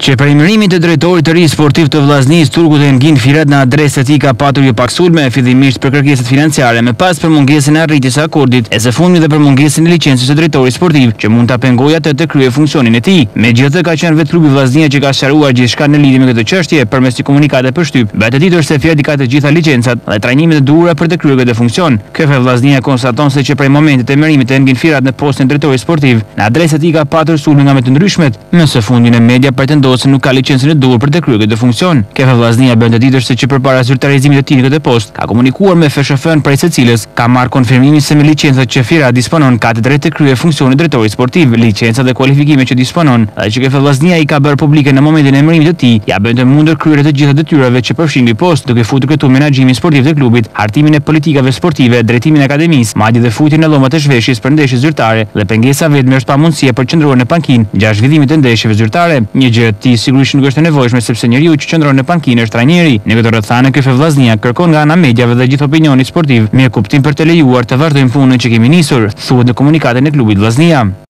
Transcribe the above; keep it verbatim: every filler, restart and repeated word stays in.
Qeverimërimi të drejtorit të ri sportiv të Vllaznisë Turgut Engin Firat në adresën e tij ka patur jo pak sulme, fillimisht për kërkesat financiare, më pas për mungesën e arritjes së akordit, e së fundmi dhe për mungesën e licencës së drejtorit sportiv, që mund ta pengojë atë të kryejë funksionin e tij. Megjithatë, ka qenë vetë klubi Vllaznia që ka sqaruar gjithçka në lidhje me këtë çështje përmes një komunikate për shtyp. Bëhet e ditur se Firat ka të gjitha licencat dhe trajnimet e duhura për të kryer këtë funksion. K F Vllaznia konstaton se që prej momentit të emërimit të Engin Firat në postën e drejtorit sportiv, në adresën e tij ka patur sulme nga më të ndryshmet, më së fundmi në media pretendohet se nuk ka licencën e duhur për të kryer këtë funksion. K F Vllaznia bën të ditur se që përpara zyrtarizimit të tij në këtë postë, ka komunikuar me F S F-n prej së cilës ka marrë konfirmimin se me licencat që Firat disponon ka të drejtë të kryejë funksionin e drejtorit sportiv, licencat dhe kualifikimet që disponon, dhe që K F Vllaznia i ka bërë publike në momentin e emërimit të tij, ja bën të mundur kryerjen e të gjitha detyrave që përfshin ky postë, duke futur këtu menaxhimin sportiv të klubit, hartimin e politikave sportive, drejtimin e akademisë, madje dhe futjen e llomat të zhveshjes për ndeshje zyrtare dhe pengesa vetme është pamundësia për qëndruar në pankinë gjatë zhvillimit të ndeshjeve zyrtare, një gjë e sigurisht nuk është e nevojshme sepse njeriu që qëndron në pankinë është trajneri. Në këtë rrethana K F Vllaznia kërkon nga ana mediave dhe gjithë opinionit sportiv mirë kuptim për të lejuar të vazhdojmë punën që kemi nisur, thuhet në komunikatin e klubit Vllaznia.